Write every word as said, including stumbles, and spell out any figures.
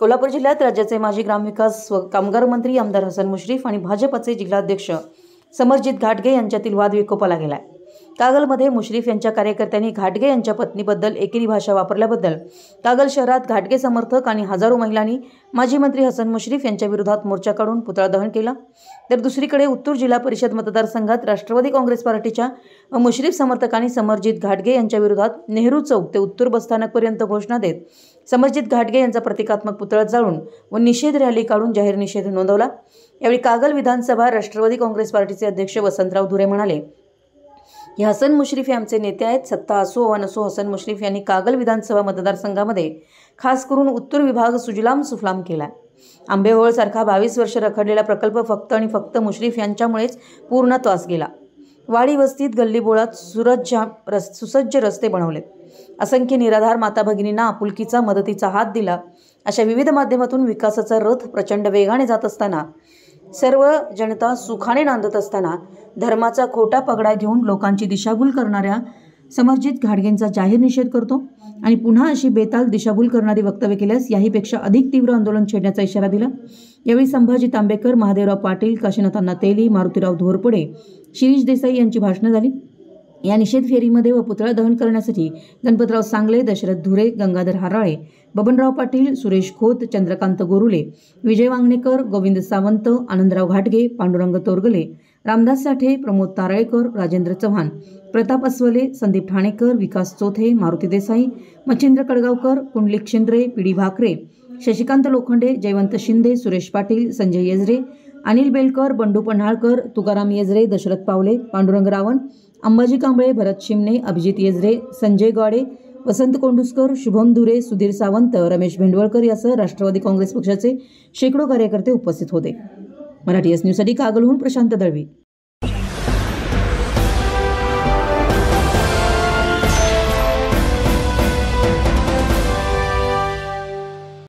कोल्हापूर जिल्ह्यात राज्याचे माजी ग्रामविकास व कामगार मंत्री आमदार हसन मुश्रीफ आणि भाजपचे जिल्हाध्यक्ष समरजित घाटगे यांच्यातील वाद विकोपाला गेलाय। कागलमध्ये मुश्रीफ यांच्या कार्यकर्त्यांनी घाटगे यांच्या पत्नीबद्दल एकेरी भाषा वापरल्याबद्दल कागल शहरात घाटगे समर्थक आणि हजारो महिलांनी माजी मंत्री हसन मुश्रीफ यांच्या विरोधात मोर्चा काढून पुतळा दहन केला। तर दुसरीकडे उत्तूर जिल्हा परिषद मतदारसंघात राष्ट्रवादी काँग्रेस पार्टीच्या मुश्रीफ समर्थकांनी समरजित घाटगे यांच्या विरोधात नेहरू चौक ते उत्तूर बसस्थानकपर्यंत घोषणा देत समरजित घाटगे यांचा प्रतिकात्मक पुतळा जाळून व निषेध रॅली काढून जाहीर निषेध नोंदवला। यावेळी कागल विधानसभा राष्ट्रवादी काँग्रेस पार्टीचे अध्यक्ष वसंतराव धुरे म्हणाले की हसन मुश्रीफ हे आमचे नेते आहेत। सत्ता असो वा नसो, हसन मुश्रीफ यांनी कागल विधानसभा मतदारसंघामध्ये खास करून उत्तर विभाग सुजलाम सुफलाम केला। आंबेहोळ सारखा बावीस वर्ष रखडलेला प्रकल्प फक्त आणि फक्त मुश्रीफ यांच्यामुळेच पूर्णत्वास गेला। वाडी वस्तीत गल्लीबोळात सुरज्ज रस सुसज्ज रस्ते बनवलेत, असंख्य निराधार माता भगिनींना आपुलकीचा मदतीचा हात दिला। अशा विविध माध्यमातून विकासाचा रथ प्रचंड वेगाने जात असताना, सर्व जनता सुखाने नांदत असताना धर्माचा खोटा पगडा घेऊन लोकांची दिशाभूल करणाऱ्या समरजित घाटगेंचा जाहीर निषेध करतो आणि पुन्हा अशी बेताल दिशाभूल करणारी वक्तव्य केल्यास याहीपेक्षा अधिक तीव्र आंदोलन छेडण्याचा इशारा दिला। यावेळी संभाजी तांबेकर, महादेवराव पाटील, काशीनाथांना तेली, मारुतीराव धोरपडे, शिरीष देसाई यांची भाषणे झाली। या निषेध फेरीमध्ये व पुतळा दहन करण्यासाठी गणपतराव सांगले, दशरथ धुरे, गंगाधर हराळे, बबनराव पाटील, सुरेश खोत, चंद्रकांत गोरुले, विजय वांगणेकर, गोविंद सावंत, आनंदराव घाटगे, पांडुरंग तोरगले, रामदास साठे, प्रमोद तारळेकर, राजेंद्र चव्हाण, प्रताप अस्वले, संदीप ठाणेकर, विकास चोथे, मारुती देसाई, मच्छिंद्र कडगावकर, कुंडलिक शिंद्रे, पीडी भाकरे, शशिकांत लोखंडे, जयवंत शिंदे, सुरेश पाटील, संजय येजरे, अनिल बेलकर, बंडू पन्हाळकर, तुकाराम येजरे, दशरथ पावले, पांडुरंग रावण, अंबाजी कांबळे, भरत शिमने, अभिजित येजरे, संजय गाडे, वसंत कोंडुस्कर, शुभम धुरे, सुधीर सावंत, रमेश भेंडवळकर यासह राष्ट्रवादी काँग्रेस पक्षाचे शेकडो कार्यकर्ते उपस्थित होते। मराठी एस न्यूजसाठी कागलहून प्रशांत दळवी।